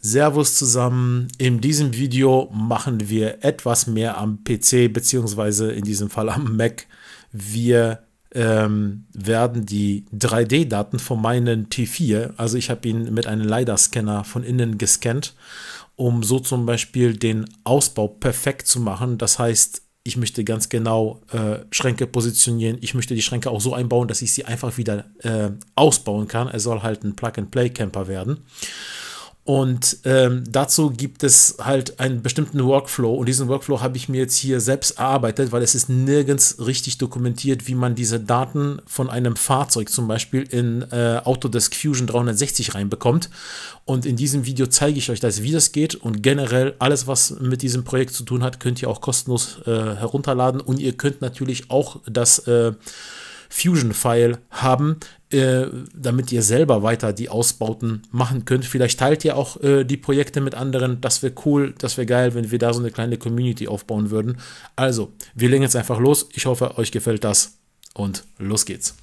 Servus zusammen, in diesem Video machen wir etwas mehr am PC beziehungsweise in diesem Fall am Mac. Wir werden die 3D-Daten von meinem T4, also ich habe ihn mit einem LiDAR-Scanner von innen gescannt, um so zum Beispiel den Ausbau perfekt zu machen. Das heißt, ich möchte ganz genau Schränke positionieren. Ich möchte die Schränke auch so einbauen, dass ich sie einfach wieder ausbauen kann. Er soll halt ein Plug-and-Play-Camper werden. Und dazu gibt es halt einen bestimmten Workflow und diesen Workflow habe ich mir jetzt hier selbst erarbeitet, weil es ist nirgends richtig dokumentiert, wie man diese Daten von einem Fahrzeug zum Beispiel in Autodesk Fusion 360 reinbekommt. Und in diesem Video zeige ich euch das, wie das geht, und generell alles, was mit diesem Projekt zu tun hat, könnt ihr auch kostenlos herunterladen, und ihr könnt natürlich auch das Fusion-File haben, damit ihr selber weiter die Ausbauten machen könnt. Vielleicht teilt ihr auch die Projekte mit anderen. Das wäre cool, das wäre geil, wenn wir da so eine kleine Community aufbauen würden. Also, wir legen jetzt einfach los. Ich hoffe, euch gefällt das und los geht's.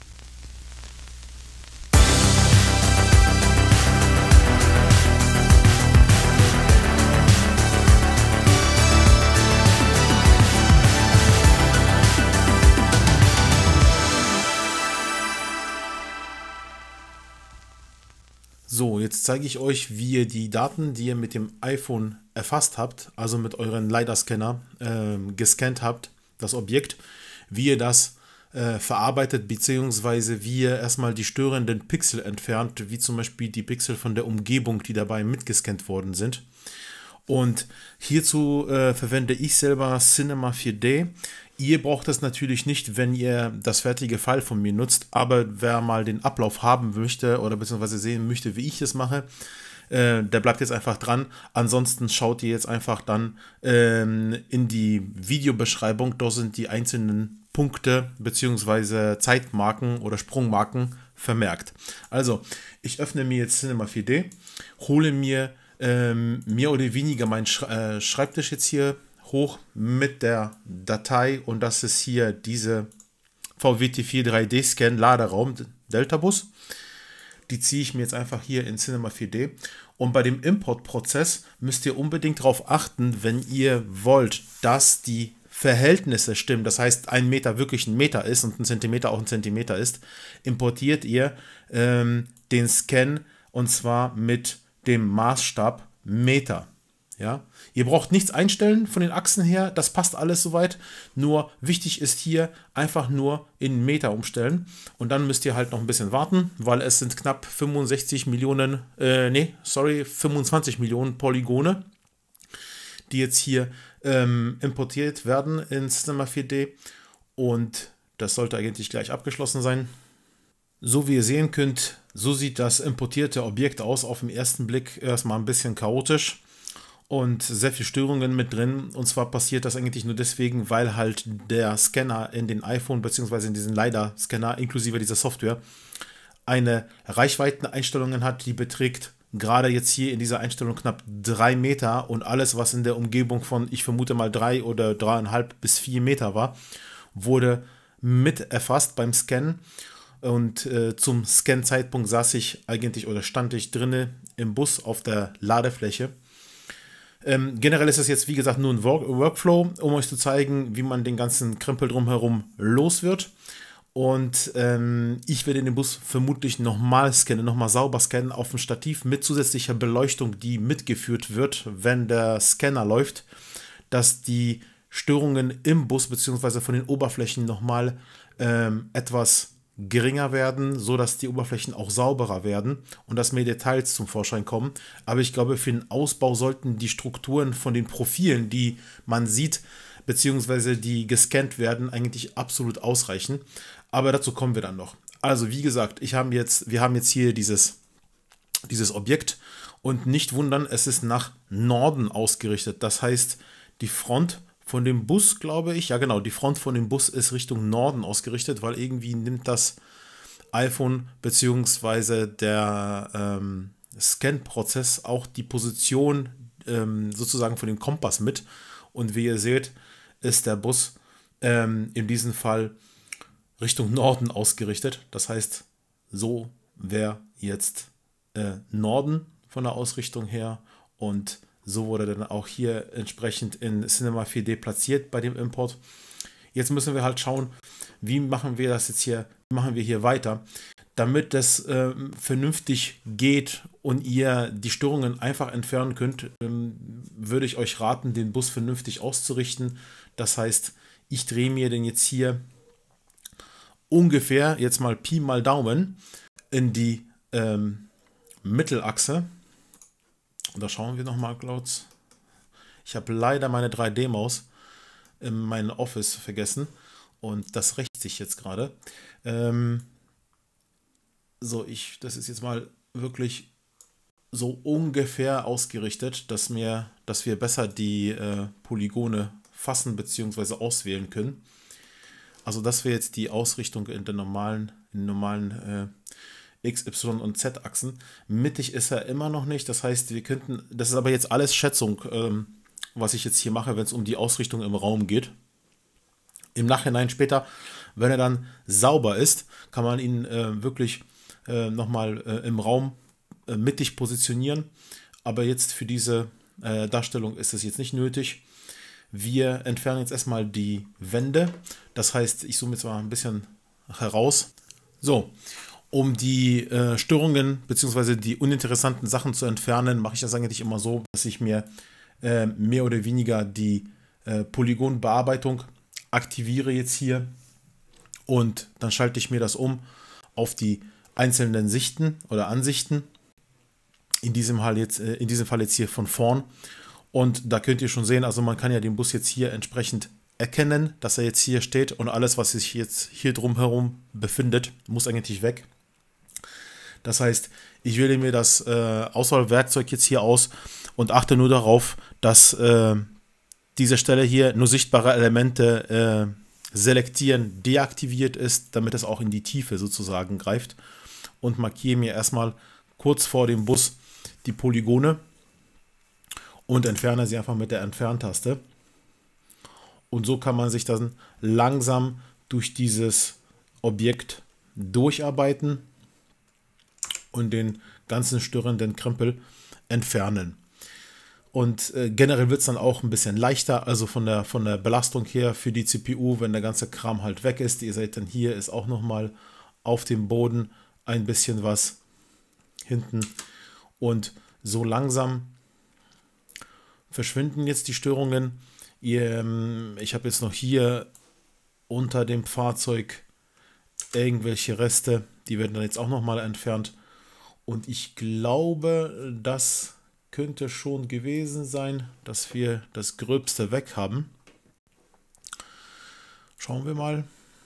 So, jetzt zeige ich euch, wie ihr die Daten, die ihr mit dem iPhone erfasst habt, also mit euren LiDAR-Scanner gescannt habt, das Objekt, wie ihr das verarbeitet, beziehungsweise wie ihr erstmal die störenden Pixel entfernt, wie zum Beispiel die Pixel von der Umgebung, die dabei mitgescannt worden sind. Und hierzu verwende ich selber Cinema 4D. Ihr braucht das natürlich nicht, wenn ihr das fertige File von mir nutzt, aber wer mal den Ablauf haben möchte oder beziehungsweise sehen möchte, wie ich das mache, der bleibt jetzt einfach dran. Ansonsten schaut ihr jetzt einfach dann in die Videobeschreibung, dort sind die einzelnen Punkte beziehungsweise Zeitmarken oder Sprungmarken vermerkt. Also, ich öffne mir jetzt Cinema 4D, hole mir mehr oder weniger meinen Schreibtisch jetzt hier hoch mit der Datei, und das ist hier diese VWT4 3D Scan Laderaum Deltabus. Die ziehe ich mir jetzt einfach hier in Cinema 4D, und bei dem Importprozess müsst ihr unbedingt darauf achten, wenn ihr wollt, dass die Verhältnisse stimmen, das heißt 1 Meter wirklich 1 Meter ist und 1 Zentimeter auch 1 Zentimeter ist, importiert ihr den Scan, und zwar mit dem Maßstab Meter. Ja, ihr braucht nichts einstellen von den Achsen her, das passt alles soweit, nur wichtig ist hier einfach nur in Meter umstellen, und dann müsst ihr halt noch ein bisschen warten, weil es sind knapp 25 Millionen Polygone, die jetzt hier importiert werden in Cinema 4D, und das sollte eigentlich gleich abgeschlossen sein. So wie ihr sehen könnt, so sieht das importierte Objekt aus, auf den ersten Blick erstmal ein bisschen chaotisch und sehr viele Störungen mit drin, und zwar passiert das eigentlich nur deswegen, weil halt der Scanner in den iPhone bzw. in diesen LiDAR-Scanner inklusive dieser Software eine Reichweiteneinstellungen hat, die beträgt gerade jetzt hier in dieser Einstellung knapp 3 Meter, und alles, was in der Umgebung von, ich vermute mal 3 oder 3,5 bis 4 Meter war, wurde mit erfasst beim Scannen. Und zum Scan-Zeitpunkt stand ich drinne im Bus auf der Ladefläche. Generell ist das jetzt, wie gesagt, nur ein Workflow, um euch zu zeigen, wie man den ganzen Krempel drumherum los wird. Und ich werde den Bus vermutlich nochmal scannen, nochmal sauber scannen auf dem Stativ mit zusätzlicher Beleuchtung, die mitgeführt wird, wenn der Scanner läuft, dass die Störungen im Bus bzw. von den Oberflächen nochmal etwas geringer werden, so dass die Oberflächen auch sauberer werden und dass mehr Details zum Vorschein kommen. Aber ich glaube, für den Ausbau sollten die Strukturen von den Profilen, die man sieht, beziehungsweise die gescannt werden, eigentlich absolut ausreichen. Aber dazu kommen wir dann noch. Also wie gesagt, wir haben jetzt hier dieses Objekt, und nicht wundern, es ist nach Norden ausgerichtet. Das heißt, die Front von dem Bus, glaube ich, ja genau, die Front von dem Bus ist Richtung Norden ausgerichtet, weil irgendwie nimmt das iPhone bzw. der Scan-Prozess auch die Position sozusagen von dem Kompass mit. Und wie ihr seht, ist der Bus in diesem Fall Richtung Norden ausgerichtet. Das heißt, so wäre jetzt Norden von der Ausrichtung her und so wurde dann auch hier entsprechend in Cinema 4D platziert bei dem Import. Jetzt müssen wir halt schauen, wie machen wir das jetzt hier, wie machen wir hier weiter. Damit das vernünftig geht und ihr die Störungen einfach entfernen könnt, würde ich euch raten, den Bus vernünftig auszurichten. Das heißt, ich drehe mir den jetzt hier ungefähr, jetzt mal Pi mal Daumen, in die Mittelachse. Und da schauen wir nochmal, Clouds. Ich habe leider meine 3D-Maus in meinem Office vergessen und das rächt sich jetzt gerade. So, das ist jetzt mal wirklich so ungefähr ausgerichtet, dass wir besser die Polygone fassen bzw. auswählen können. Also das wäre jetzt die Ausrichtung in den normalen X, Y und Z-Achsen. Mittig ist er immer noch nicht, das heißt, wir könnten, das ist aber jetzt alles Schätzung, was ich jetzt hier mache, wenn es um die Ausrichtung im Raum geht. Im Nachhinein später, wenn er dann sauber ist, kann man ihn wirklich nochmal im Raum mittig positionieren. Aber jetzt für diese Darstellung ist es jetzt nicht nötig. Wir entfernen jetzt erstmal die Wände. Das heißt, ich zoome jetzt mal ein bisschen heraus. So, um die Störungen bzw. die uninteressanten Sachen zu entfernen, mache ich das eigentlich immer so, dass ich mir mehr oder weniger die Polygonbearbeitung aktiviere jetzt hier. Und dann schalte ich mir das um auf die einzelnen Sichten oder Ansichten. In diesem Fall jetzt hier von vorn. Und da könnt ihr schon sehen, also man kann ja den Bus jetzt hier entsprechend erkennen, dass er jetzt hier steht und alles, was sich jetzt hier drumherum befindet, muss eigentlich weg. Das heißt, ich wähle mir das Auswahlwerkzeug jetzt hier aus und achte nur darauf, dass diese Stelle hier nur sichtbare Elemente selektieren deaktiviert ist, damit es auch in die Tiefe sozusagen greift. Und markiere mir erstmal kurz vor dem Bus die Polygone und entferne sie einfach mit der Entferntaste. Und so kann man sich dann langsam durch dieses Objekt durcharbeiten und den ganzen störenden Krempel entfernen. Und generell wird es dann auch ein bisschen leichter, also von der Belastung her für die CPU, wenn der ganze Kram halt weg ist. Ihr seht dann hier ist auch nochmal auf dem Boden ein bisschen was hinten. Und so langsam verschwinden jetzt die Störungen. Ich habe jetzt noch hier unter dem Fahrzeug irgendwelche Reste, die werden dann jetzt auch nochmal entfernt. Und ich glaube, das könnte schon gewesen sein, dass wir das Gröbste weg haben. Schauen wir mal.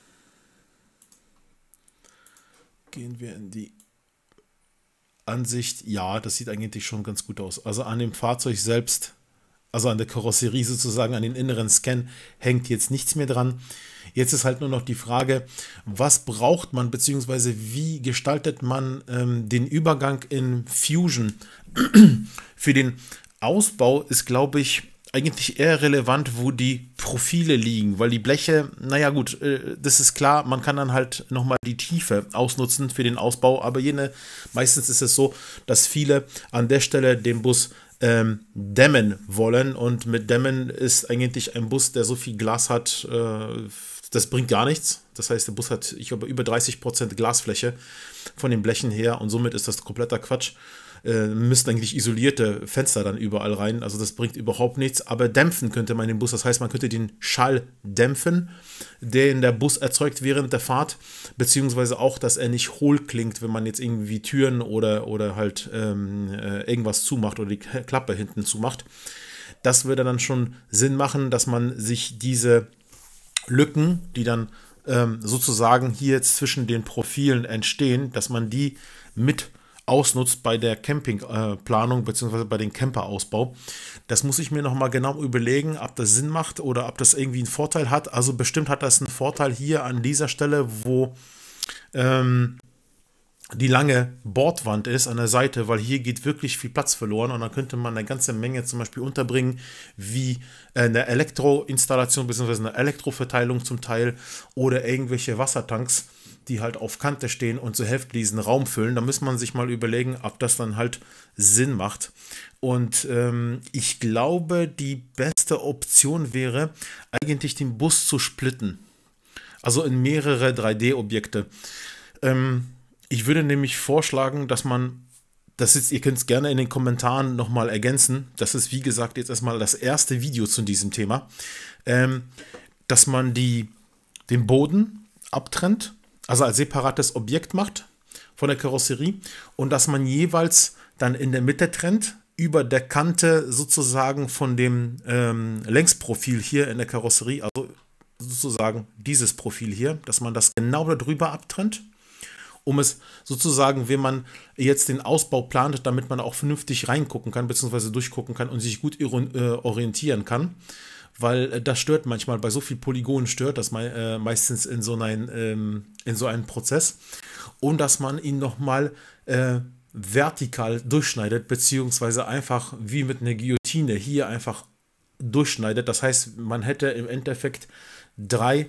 Gehen wir in die Ansicht. Ja, das sieht eigentlich schon ganz gut aus. Also an dem Fahrzeug selbst, also an der Karosserie sozusagen, an den inneren Scan, hängt jetzt nichts mehr dran. Jetzt ist halt nur noch die Frage, was braucht man, beziehungsweise wie gestaltet man den Übergang in Fusion? Für den Ausbau ist, glaube ich, eigentlich eher relevant, wo die Profile liegen, weil die Bleche, naja gut, das ist klar, man kann dann halt nochmal die Tiefe ausnutzen für den Ausbau, aber meistens ist es so, dass viele an der Stelle den Bus dämmen wollen und mit dämmen ist eigentlich ein Bus, der so viel Glas hat, das bringt gar nichts. Das heißt, der Bus hat, ich glaube, über 30% Glasfläche von den Blechen her und somit ist das kompletter Quatsch. Müssten eigentlich isolierte Fenster dann überall rein, also das bringt überhaupt nichts, aber dämpfen könnte man den Bus, das heißt, man könnte den Schall dämpfen, den der Bus erzeugt während der Fahrt, beziehungsweise auch, dass er nicht hohl klingt, wenn man jetzt irgendwie Türen oder halt irgendwas zumacht oder die Klappe hinten zumacht. Das würde dann schon Sinn machen, dass man sich diese Lücken, die dann sozusagen hier jetzt zwischen den Profilen entstehen, dass man die mit ausnutzt bei der Campingplanung bzw. bei dem Camperausbau. Das muss ich mir nochmal genau überlegen, ob das Sinn macht oder ob das irgendwie einen Vorteil hat. Also bestimmt hat das einen Vorteil hier an dieser Stelle, wo die lange Bordwand ist an der Seite, weil hier geht wirklich viel Platz verloren und dann könnte man eine ganze Menge zum Beispiel unterbringen, wie eine Elektroinstallation bzw. eine Elektroverteilung zum Teil oder irgendwelche Wassertanks, die halt auf Kante stehen und zur Hälfte diesen Raum füllen. Da muss man sich mal überlegen, ob das dann halt Sinn macht. Und ich glaube, die beste Option wäre, eigentlich den Bus zu splitten. Also in mehrere 3D-Objekte. Ich würde nämlich vorschlagen, dass man, das ist, ihr könnt es gerne in den Kommentaren nochmal ergänzen, das ist wie gesagt jetzt erstmal das erste Video zu diesem Thema, dass man den Boden abtrennt, also als separates Objekt macht von der Karosserie und dass man jeweils dann in der Mitte trennt, über der Kante sozusagen von dem Längsprofil hier in der Karosserie, also sozusagen dieses Profil hier, dass man das genau darüber abtrennt, um es sozusagen, wenn man jetzt den Ausbau plant, damit man auch vernünftig reingucken kann, beziehungsweise durchgucken kann und sich gut orientieren kann, weil das stört manchmal, bei so vielen Polygonen stört das meistens in so einen Prozess, und dass man ihn nochmal vertikal durchschneidet, beziehungsweise einfach wie mit einer Guillotine hier einfach durchschneidet. Das heißt, man hätte im Endeffekt drei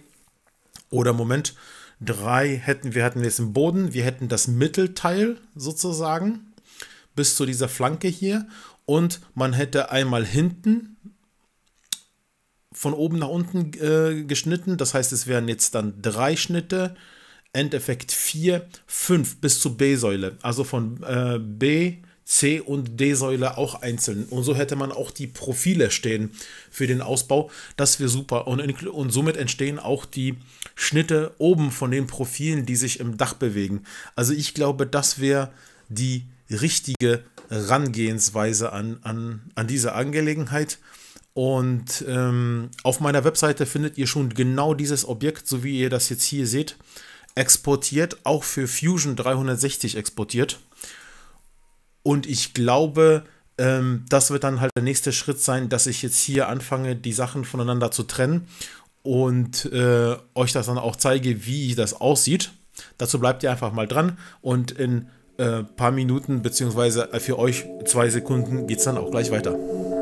hätten wir jetzt im Boden, wir hätten das Mittelteil sozusagen bis zu dieser Flanke hier und man hätte einmal hinten von oben nach unten geschnitten, das heißt, es wären jetzt dann 3 Schnitte, Endeffekt 4, 5 bis zur B-Säule, also von B, C und D-Säule auch einzeln. Und so hätte man auch die Profile stehen für den Ausbau. Das wäre super. Und somit entstehen auch die Schnitte oben von den Profilen, die sich im Dach bewegen. Also ich glaube, das wäre die richtige Herangehensweise an diese Angelegenheit. Und auf meiner Webseite findet ihr schon genau dieses Objekt, so wie ihr das jetzt hier seht, exportiert, auch für Fusion 360 exportiert. Und ich glaube, das wird dann halt der nächste Schritt sein, dass ich jetzt hier anfange, die Sachen voneinander zu trennen und euch das dann auch zeige, wie das aussieht. Dazu bleibt ihr einfach mal dran und in ein paar Minuten, beziehungsweise für euch 2 Sekunden, geht es dann auch gleich weiter.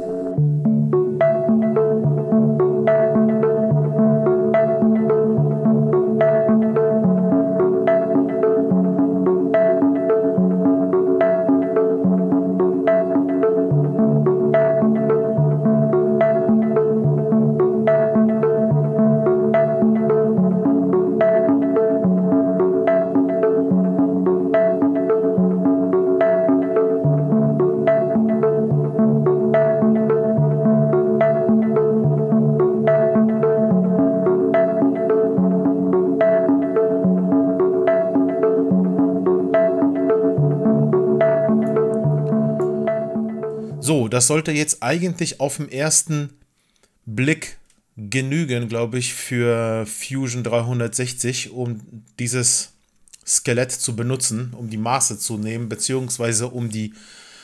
So, das sollte jetzt eigentlich auf den ersten Blick genügen, glaube ich, für Fusion 360, um dieses Skelett zu benutzen, um die Maße zu nehmen, beziehungsweise um die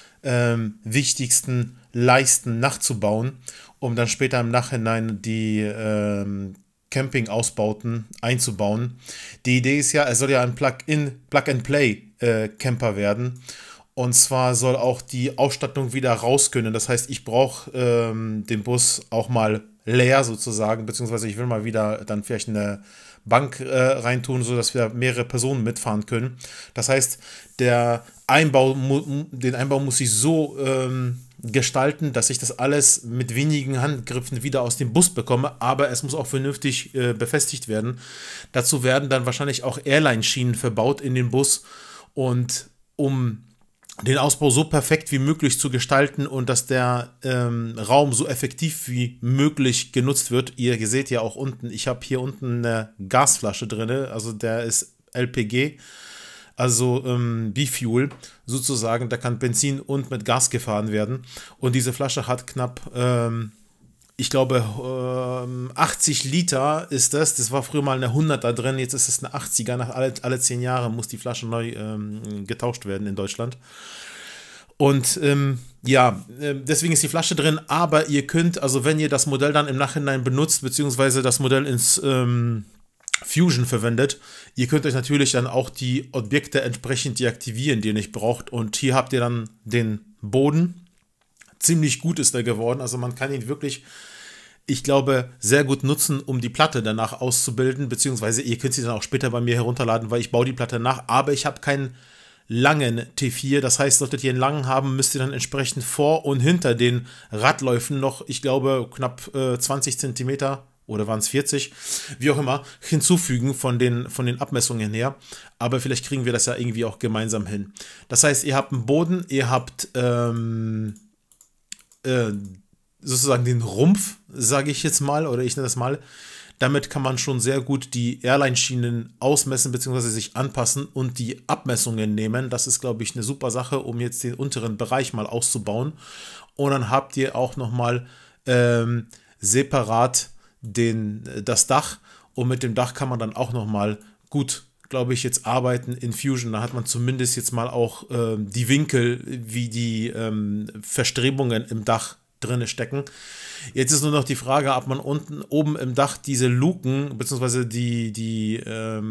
wichtigsten Leisten nachzubauen, um dann später im Nachhinein die Camping-Ausbauten einzubauen. Die Idee ist ja, es soll ja ein Plug-and-Play-Camper werden. Und zwar soll auch die Ausstattung wieder raus können. Das heißt, ich brauche den Bus auch mal leer sozusagen, beziehungsweise ich will mal wieder dann vielleicht eine Bank reintun, sodass wir mehrere Personen mitfahren können. Das heißt, den Einbau muss ich so gestalten, dass ich das alles mit wenigen Handgriffen wieder aus dem Bus bekomme, aber es muss auch vernünftig befestigt werden. Dazu werden dann wahrscheinlich auch Airline-Schienen verbaut in den Bus, und um den Ausbau so perfekt wie möglich zu gestalten und dass der Raum so effektiv wie möglich genutzt wird. Ihr seht ja auch unten, ich habe hier unten eine Gasflasche drin, also der ist LPG, also B-Fuel sozusagen, da kann Benzin und mit Gas gefahren werden. Und diese Flasche hat knapp, ich glaube, 80 Liter ist das. Das war früher mal eine 100er drin, jetzt ist es eine 80er. Nach alle 10 Jahre muss die Flasche neu getauscht werden in Deutschland. Und deswegen ist die Flasche drin, aber ihr könnt, also wenn ihr das Modell dann im Nachhinein benutzt, beziehungsweise das Modell ins Fusion verwendet, ihr könnt euch natürlich dann auch die Objekte entsprechend deaktivieren, die ihr nicht braucht. Und hier habt ihr dann den Boden. Ziemlich gut ist der geworden, also man kann ihn wirklich ich glaube, sehr gut nutzen, um die Platte danach auszubilden, beziehungsweise ihr könnt sie dann auch später bei mir herunterladen, weil ich baue die Platte nach, aber ich habe keinen langen T4, das heißt, solltet ihr einen langen haben, müsst ihr dann entsprechend vor und hinter den Radläufen noch, ich glaube, knapp 20 Zentimeter oder waren es 40, wie auch immer, hinzufügen von den Abmessungen her, aber vielleicht kriegen wir das ja irgendwie auch gemeinsam hin. Das heißt, ihr habt einen Boden, ihr habt sozusagen den Rumpf, sage ich jetzt mal, oder ich nenne das mal. Damit kann man schon sehr gut die Airline-Schienen ausmessen bzw. sich anpassen und die Abmessungen nehmen. Das ist, glaube ich, eine super Sache, um jetzt den unteren Bereich mal auszubauen. Und dann habt ihr auch nochmal separat das Dach. Und mit dem Dach kann man dann auch nochmal gut, glaube ich, jetzt arbeiten in Fusion. Da hat man zumindest jetzt mal auch die Winkel, wie die Verstrebungen im Dach drin stecken. Jetzt ist nur noch die Frage, ob man oben im Dach diese Luken, beziehungsweise die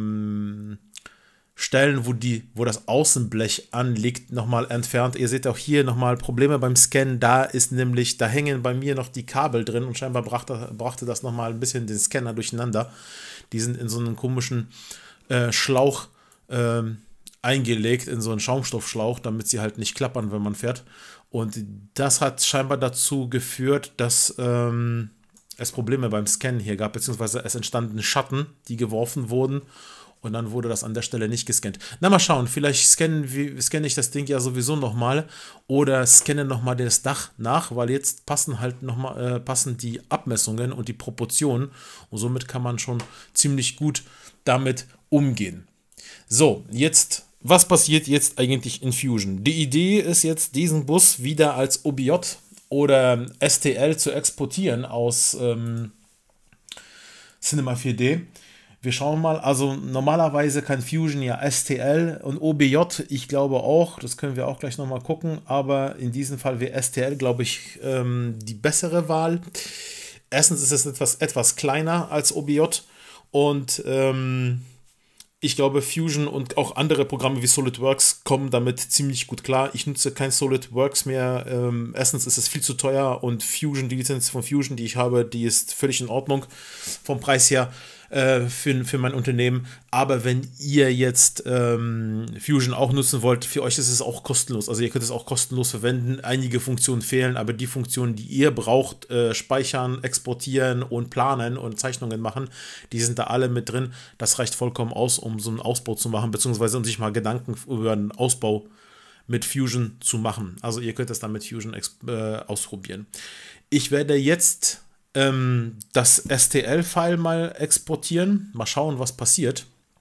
Stellen, wo das Außenblech anliegt, nochmal entfernt. Ihr seht auch hier nochmal Probleme beim Scannen. Da hängen bei mir noch die Kabel drin und scheinbar brachte das nochmal ein bisschen den Scanner durcheinander. Die sind in so einen komischen Schlauch eingelegt, in so einen Schaumstoffschlauch, damit sie halt nicht klappern, wenn man fährt. Und das hat scheinbar dazu geführt, dass es Probleme beim Scannen hier gab, beziehungsweise es entstanden Schatten, die geworfen wurden und dann wurde das an der Stelle nicht gescannt. Na, mal schauen, vielleicht scanne ich das Ding ja sowieso nochmal oder scanne nochmal das Dach nach, weil jetzt passen die Abmessungen und die Proportionen und somit kann man schon ziemlich gut damit umgehen. So, jetzt, was passiert jetzt eigentlich in Fusion? Die Idee ist jetzt, diesen Bus wieder als OBJ oder STL zu exportieren aus Cinema 4D. Wir schauen mal, also normalerweise kann Fusion ja STL und OBJ, ich glaube auch, das können wir auch gleich nochmal gucken, aber in diesem Fall wäre STL, glaube ich, die bessere Wahl. Erstens ist es etwas kleiner als OBJ und ich glaube, Fusion und auch andere Programme wie SolidWorks kommen damit ziemlich gut klar. Ich nutze kein SolidWorks mehr. Erstens ist es viel zu teuer und Fusion, die Lizenz von Fusion, die ich habe, die ist völlig in Ordnung vom Preis her für mein Unternehmen. Aber wenn ihr jetzt Fusion auch nutzen wollt, für euch ist es auch kostenlos. Also ihr könnt es auch kostenlos verwenden. Einige Funktionen fehlen, aber die Funktionen, die ihr braucht, speichern, exportieren und planen und Zeichnungen machen, die sind da alle mit drin. Das reicht vollkommen aus, um so einen Ausbau zu machen, beziehungsweise um sich mal Gedanken über einen Ausbau mit Fusion zu machen. Also ihr könnt es dann mit Fusion ausprobieren. Ich werde jetzt das STL-File mal exportieren. Mal schauen, was passiert.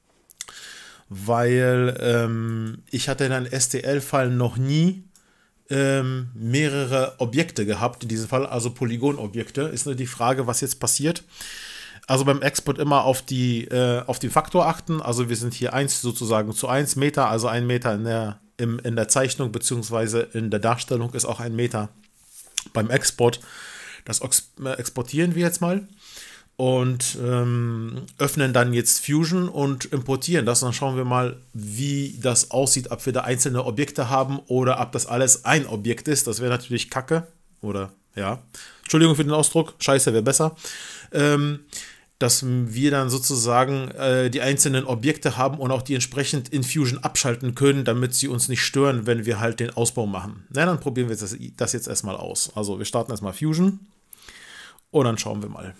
Weil ich hatte in einem STL-File noch nie mehrere Objekte gehabt. In diesem Fall also Polygonobjekte. Ist nur die Frage, was jetzt passiert. Also beim Export immer auf den Faktor achten. Also wir sind hier 1 sozusagen zu 1 Meter. Also 1 Meter in der Zeichnung bzw. in der Darstellung ist auch 1 Meter beim Export. Das exportieren wir jetzt mal und öffnen dann jetzt Fusion und importieren das. Und dann schauen wir mal, wie das aussieht, ob wir da einzelne Objekte haben oder ob das alles ein Objekt ist. Das wäre natürlich Kacke. Oder, ja, Entschuldigung für den Ausdruck, scheiße wäre besser. Dass wir dann sozusagen die einzelnen Objekte haben und auch die entsprechend in Fusion abschalten können, damit sie uns nicht stören, wenn wir halt den Ausbau machen. Na, dann probieren wir das jetzt erstmal aus. Also wir starten erstmal Fusion. Und dann schauen wir mal.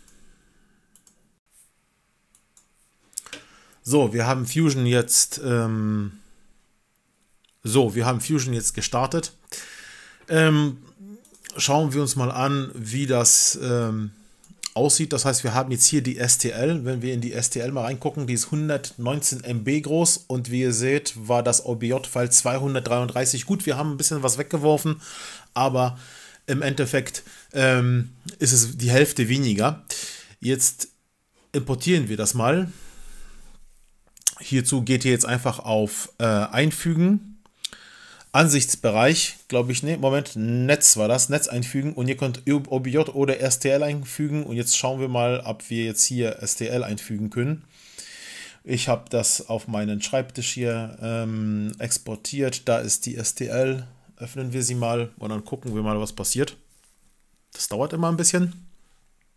So, wir haben Fusion jetzt gestartet. Schauen wir uns mal an, wie das aussieht. Das heißt, wir haben jetzt hier die STL. Wenn wir in die STL mal reingucken, die ist 119 MB groß und wie ihr seht, war das OBJ-File 233. Gut, wir haben ein bisschen was weggeworfen, aber im Endeffekt ist es die Hälfte weniger. Jetzt importieren wir das mal. Hierzu geht ihr jetzt einfach auf Einfügen. Ansichtsbereich, glaube ich, ne, Moment, Netz war das, Netz einfügen und ihr könnt OBJ oder STL einfügen und jetzt schauen wir mal, ob wir jetzt hier STL einfügen können. Ich habe das auf meinen Schreibtisch hier exportiert, da ist die STL. Öffnen wir sie mal und dann gucken wir mal, was passiert. Das dauert immer ein bisschen.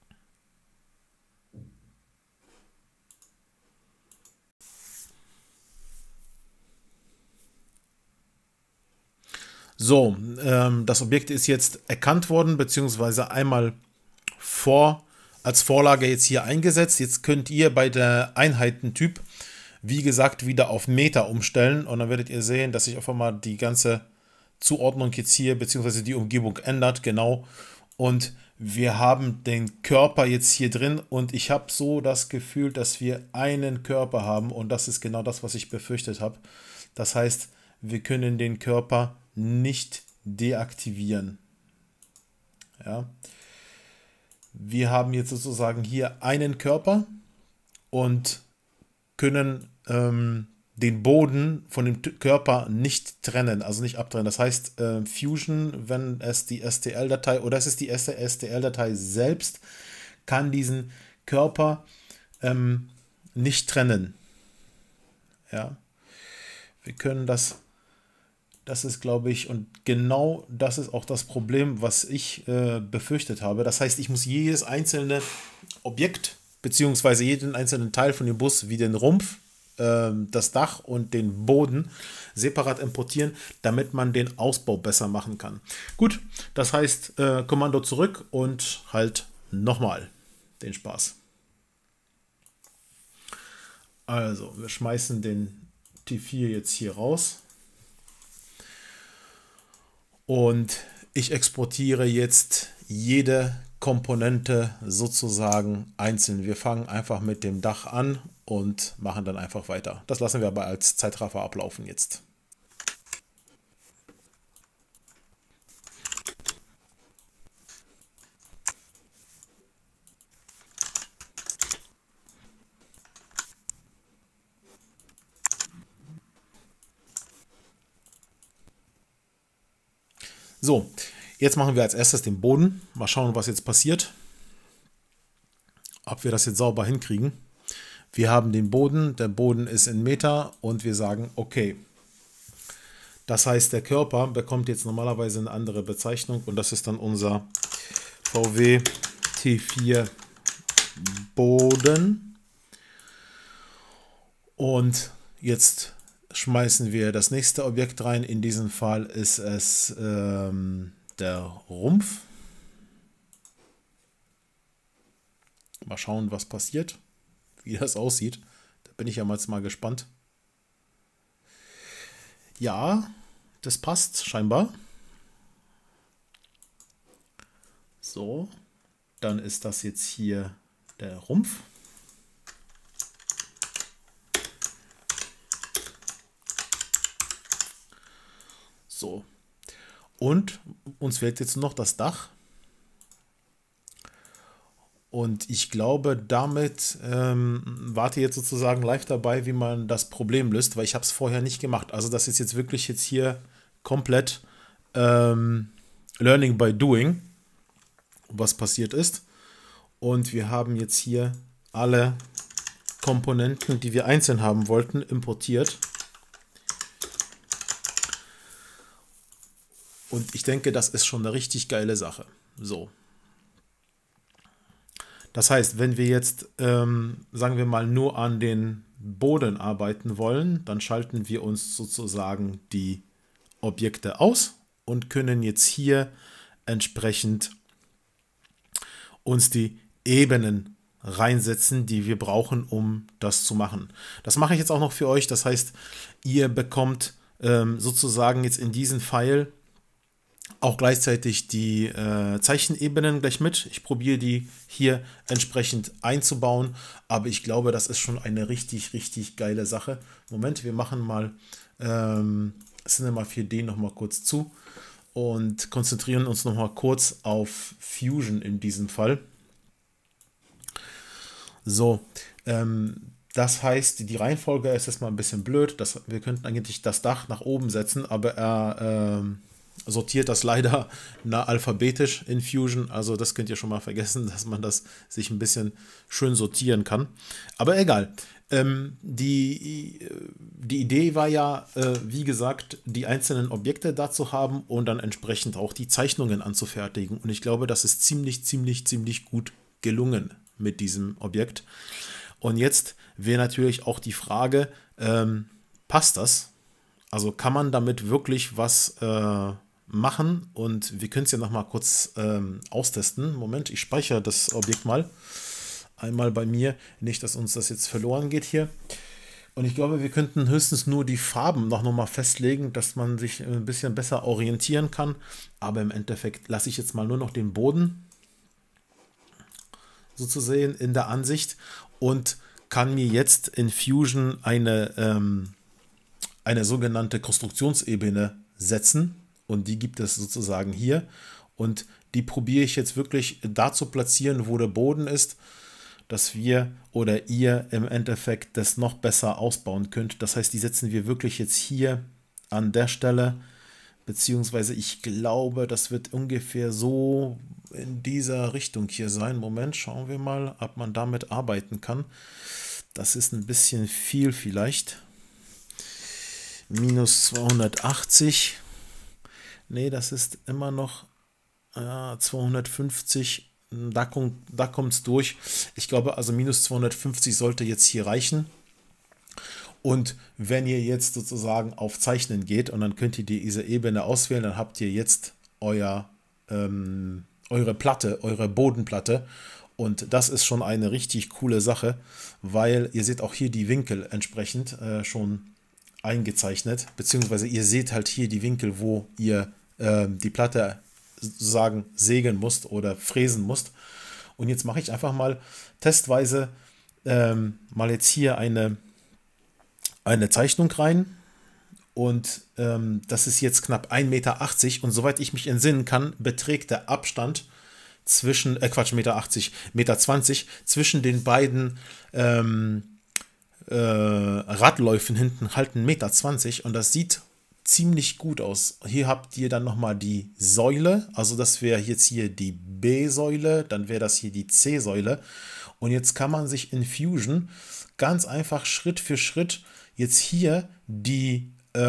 So, das Objekt ist jetzt erkannt worden, beziehungsweise einmal als Vorlage jetzt hier eingesetzt. Jetzt könnt ihr bei der Einheitentyp, wie gesagt, wieder auf Meter umstellen und dann werdet ihr sehen, dass sich auf einmal die ganze Zuordnung jetzt hier, beziehungsweise die Umgebung ändert, genau. Und wir haben den Körper jetzt hier drin und ich habe so das Gefühl, dass wir einen Körper haben und das ist genau das, was ich befürchtet habe. Das heißt, wir können den Körper nicht deaktivieren. Ja. Wir haben jetzt sozusagen hier einen Körper und können den Boden von dem Körper nicht trennen, also nicht abtrennen. Das heißt, Fusion, wenn es die STL-Datei oder es ist die STL-Datei selbst, kann diesen Körper nicht trennen. Ja, wir können das ist, glaube ich, und genau das ist auch das Problem, was ich befürchtet habe. Das heißt, ich muss jedes einzelne Objekt beziehungsweise jeden einzelnen Teil von dem Bus wie den Rumpf, das Dach und den Boden separat importieren, damit man den Ausbau besser machen kann. Gut, das heißt, Kommando zurück und halt nochmal den Spaß. Also, wir schmeißen den T4 jetzt hier raus. Und ich exportiere jetzt jede Komponente sozusagen einzeln. Wir fangen einfach mit dem Dach an und machen dann einfach weiter. Das lassen wir aber als Zeitraffer ablaufen jetzt. So, jetzt machen wir als erstes den Boden. Mal schauen, was jetzt passiert. Ob wir das jetzt sauber hinkriegen. Wir haben den Boden. Der Boden ist in Meter und wir sagen okay. Das heißt, der Körper bekommt jetzt normalerweise eine andere Bezeichnung und das ist dann unser VW T4 Boden. Und jetzt schmeißen wir das nächste Objekt rein. In diesem Fall ist es der Rumpf. Mal schauen, was passiert, wie das aussieht. Da bin ich ja mal gespannt. Ja, das passt scheinbar. So, dann ist das jetzt hier der Rumpf. So, und uns fehlt jetzt noch das Dach. Und ich glaube, damit wart ihr jetzt sozusagen live dabei, wie man das Problem löst, weil ich habe es vorher nicht gemacht. Also das ist jetzt wirklich jetzt hier komplett Learning by Doing, was passiert ist. Und wir haben jetzt hier alle Komponenten, die wir einzeln haben wollten, importiert. Und ich denke, das ist schon eine richtig geile Sache. So. Das heißt, wenn wir jetzt, sagen wir mal, nur an den Boden arbeiten wollen, dann schalten wir uns sozusagen die Objekte aus und können jetzt hier entsprechend uns die Ebenen reinsetzen, die wir brauchen, um das zu machen. Das mache ich jetzt auch noch für euch. Das heißt, ihr bekommt sozusagen jetzt in diesem Pfeil auch gleichzeitig die Zeichenebenen gleich mit. Ich probiere die hier entsprechend einzubauen, aber ich glaube, das ist schon eine richtig, richtig geile Sache. Moment, wir machen mal Cinema 4D noch mal kurz zu und konzentrieren uns noch mal kurz auf Fusion in diesem Fall. So, das heißt, die Reihenfolge ist jetzt mal ein bisschen blöd. Wir könnten eigentlich das Dach nach oben setzen, aber er sortiert das leider alphabetisch in Fusion. Also das könnt ihr schon mal vergessen, dass man das sich ein bisschen schön sortieren kann. Aber egal. Die Idee war ja, wie gesagt, die einzelnen Objekte da zu haben und dann entsprechend auch die Zeichnungen anzufertigen. Und ich glaube, das ist ziemlich gut gelungen mit diesem Objekt. Und jetzt wäre natürlich auch die Frage, passt das? Also kann man damit wirklich was machen und wir können es ja nochmal kurz austesten. Moment, ich speichere das Objekt mal einmal bei mir, nicht, dass uns das jetzt verloren geht hier. Und ich glaube, wir könnten höchstens nur die Farben noch mal festlegen, dass man sich ein bisschen besser orientieren kann. Aber im Endeffekt lasse ich jetzt mal nur noch den Boden so zu sehen in der Ansicht und kann mir jetzt in Fusion eine sogenannte Konstruktionsebene setzen. Und die gibt es sozusagen hier. Und die probiere ich jetzt wirklich da zu platzieren, wo der Boden ist, dass wir oder ihr im Endeffekt das noch besser ausbauen könnt. Das heißt, die setzen wir wirklich jetzt hier an der Stelle, beziehungsweise ich glaube, das wird ungefähr so in dieser Richtung hier sein. Moment, schauen wir mal, ob man damit arbeiten kann. Das ist ein bisschen viel vielleicht. Minus 280. Nee, das ist immer noch 250. Da kommt es durch. Ich glaube, also minus 250 sollte jetzt hier reichen. Und wenn ihr jetzt sozusagen auf Zeichnen geht und dann könnt ihr diese Ebene auswählen, dann habt ihr jetzt eure Platte, eure Bodenplatte. Und das ist schon eine richtig coole Sache, weil ihr seht auch hier die Winkel entsprechend schon eingezeichnet. Beziehungsweise ihr seht halt hier die Winkel, wo ihr die Platte sozusagen sägen musst oder fräsen musst. Und jetzt mache ich einfach mal testweise mal jetzt hier eine Zeichnung rein. Und das ist jetzt knapp 1,80 Meter. Und soweit ich mich entsinnen kann, beträgt der Abstand zwischen, Quatsch, 1,80 Meter, 1,20 Meter zwischen den beiden Radläufen hinten halt 1,20 Meter. Und das sieht ziemlich gut aus. Hier habt ihr dann nochmal die Säule, also das wäre jetzt hier die B-Säule, dann wäre das hier die C-Säule. Und jetzt kann man sich in Fusion ganz einfach Schritt für Schritt jetzt hier die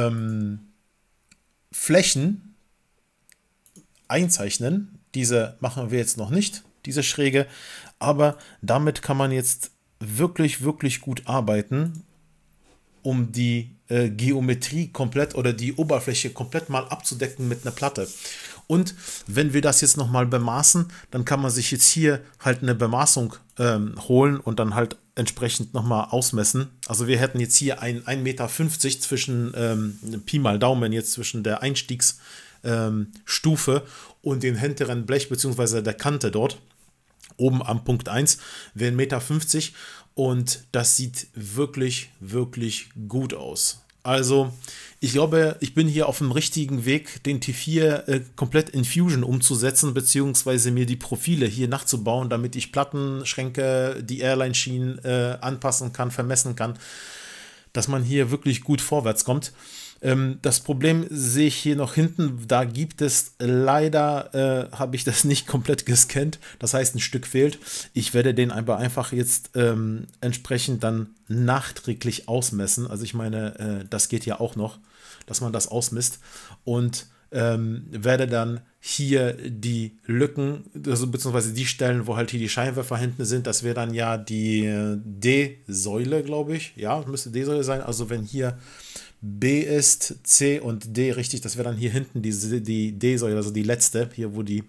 Flächen einzeichnen. Diese machen wir jetzt noch nicht, diese Schräge, aber damit kann man jetzt wirklich, wirklich gut arbeiten, um die Geometrie komplett oder die Oberfläche komplett mal abzudecken mit einer Platte. Und wenn wir das jetzt nochmal bemaßen, dann kann man sich jetzt hier halt eine Bemaßung holen und dann halt entsprechend nochmal ausmessen. Also wir hätten jetzt hier 1,50 Meter zwischen Pi mal Daumen jetzt zwischen der Einstiegsstufe und dem hinteren Blech bzw. der Kante dort. Oben am Punkt 1 wäre 1,50 Meter und das sieht wirklich, wirklich gut aus. Also ich glaube, ich bin hier auf dem richtigen Weg, den T4 komplett in Fusion umzusetzen, beziehungsweise mir die Profile hier nachzubauen, damit ich Platten, Schränke, die Airline-Schienen anpassen kann, vermessen kann, dass man hier wirklich gut vorwärts kommt. Das Problem sehe ich hier noch hinten, da gibt es leider, habe ich das nicht komplett gescannt, das heißt ein Stück fehlt. Ich werde den aber einfach jetzt entsprechend dann nachträglich ausmessen, also ich meine, das geht ja auch noch, dass man das ausmisst und werde dann hier die Lücken, also beziehungsweise die Stellen, wo halt hier die Scheinwerfer hinten sind, das wäre dann ja die D-Säule, glaube ich, ja, müsste D-Säule sein, also wenn hier B ist, C und D, richtig, das wäre dann hier hinten die D-Säule, also die letzte, hier wo die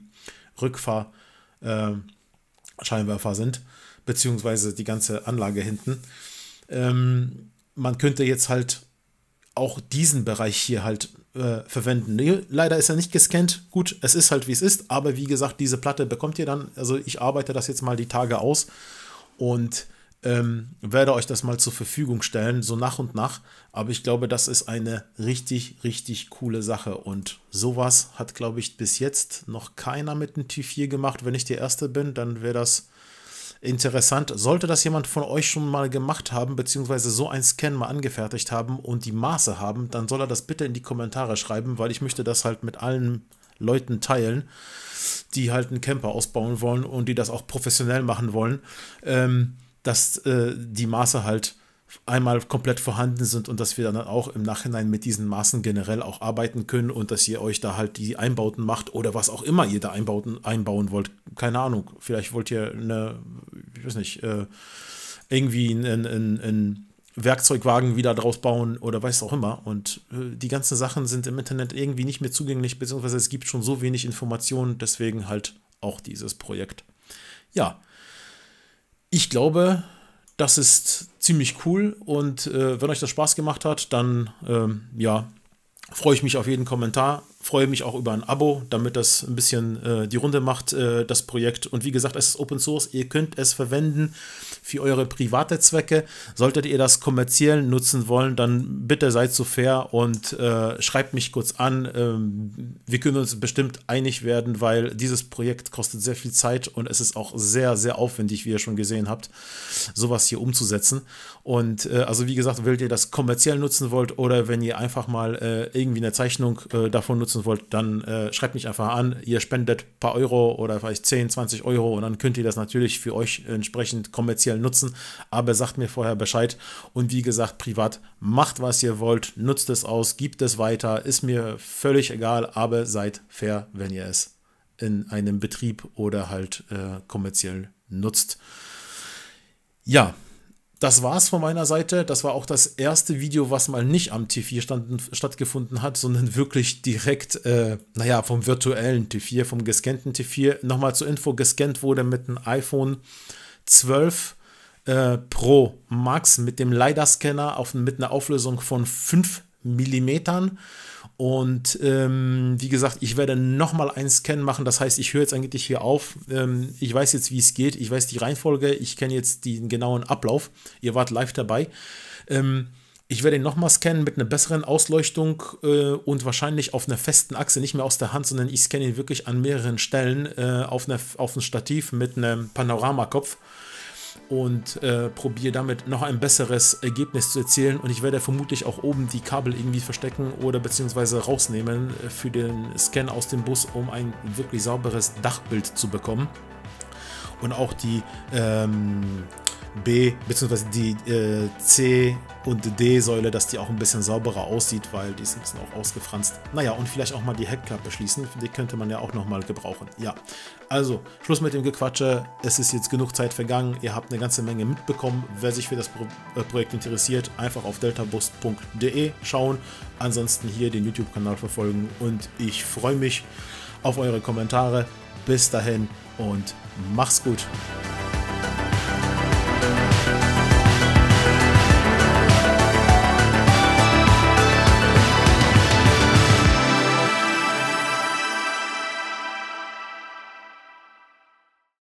Rückfahrscheinwerfer sind, beziehungsweise die ganze Anlage hinten. Man könnte jetzt halt auch diesen Bereich hier halt verwenden. Nee, leider ist er nicht gescannt. Gut, es ist halt wie es ist, aber wie gesagt, diese Platte bekommt ihr dann, also ich arbeite das jetzt mal die Tage aus und werde euch das mal zur Verfügung stellen, so nach und nach. Aber ich glaube, das ist eine richtig, richtig coole Sache. Und sowas hat, glaube ich, bis jetzt noch keiner mit einem T4 gemacht. Wenn ich der Erste bin, dann wäre das interessant. Sollte das jemand von euch schon mal gemacht haben, beziehungsweise so ein Scan mal angefertigt haben und die Maße haben, dann soll er das bitte in die Kommentare schreiben, weil ich möchte das halt mit allen Leuten teilen, die halt einen Camper ausbauen wollen und die das auch professionell machen wollen. Dass die Maße halt einmal komplett vorhanden sind und dass wir dann auch im Nachhinein mit diesen Maßen generell auch arbeiten können und dass ihr euch da halt die Einbauten macht oder was auch immer ihr da einbauen wollt. Keine Ahnung, vielleicht wollt ihr ich weiß nicht, irgendwie ein Werkzeugwagen wieder draus bauen oder weiß auch immer. Und die ganzen Sachen sind im Internet irgendwie nicht mehr zugänglich, beziehungsweise es gibt schon so wenig Informationen, deswegen halt auch dieses Projekt. Ja, ich glaube, das ist ziemlich cool und wenn euch das Spaß gemacht hat, dann ja, freue ich mich auf jeden Kommentar, freue mich auch über ein Abo, damit das ein bisschen die Runde macht, das Projekt. Und wie gesagt, es ist Open Source, ihr könnt es verwenden für eure private Zwecke. Solltet ihr das kommerziell nutzen wollen, dann bitte seid so fair und schreibt mich kurz an. Wir können uns bestimmt einig werden, weil dieses Projekt kostet sehr viel Zeit und es ist auch sehr, sehr aufwendig, wie ihr schon gesehen habt, sowas hier umzusetzen. Und also wie gesagt, wenn ihr das kommerziell nutzen wollt oder wenn ihr einfach mal irgendwie eine Zeichnung davon nutzen wollt, dann schreibt mich einfach an. Ihr spendet ein paar Euro oder vielleicht 10, 20 Euro und dann könnt ihr das natürlich für euch entsprechend kommerziell nutzen. Aber sagt mir vorher Bescheid. Und wie gesagt, privat, macht was ihr wollt, nutzt es aus, gibt es weiter, ist mir völlig egal, aber seid fair, wenn ihr es in einem Betrieb oder halt kommerziell nutzt. Ja. Das war's von meiner Seite. Das war auch das erste Video, was mal nicht am T4 stattgefunden hat, sondern wirklich direkt, naja, vom virtuellen T4, vom gescannten T4. Nochmal zur Info, gescannt wurde mit einem iPhone 12 Pro Max mit dem LiDAR-Scanner mit einer Auflösung von 5 mm. Und wie gesagt, ich werde nochmal einen Scan machen, das heißt, ich höre jetzt eigentlich hier auf. Ich weiß jetzt, wie es geht, ich weiß die Reihenfolge, ich kenne jetzt den genauen Ablauf. Ihr wart live dabei. Ich werde ihn nochmal scannen mit einer besseren Ausleuchtung und wahrscheinlich auf einer festen Achse, nicht mehr aus der Hand, sondern ich scanne ihn wirklich an mehreren Stellen auf ein Stativ mit einem Panoramakopf. Und probiere damit noch ein besseres Ergebnis zu erzielen. Und ich werde vermutlich auch oben die Kabel irgendwie verstecken oder beziehungsweise rausnehmen für den Scan aus dem Bus, um ein wirklich sauberes Dachbild zu bekommen. Und auch die B bzw. die C und D-Säule, dass die auch ein bisschen sauberer aussieht, weil die ist ein bisschen auch ausgefranst. Naja, und vielleicht auch mal die Heckklappe schließen, die könnte man ja auch nochmal gebrauchen. Ja, also Schluss mit dem Gequatsche, es ist jetzt genug Zeit vergangen, ihr habt eine ganze Menge mitbekommen. Wer sich für das Projekt interessiert, einfach auf deltabus.de schauen, ansonsten hier den YouTube-Kanal verfolgen und ich freue mich auf eure Kommentare. Bis dahin und macht's gut!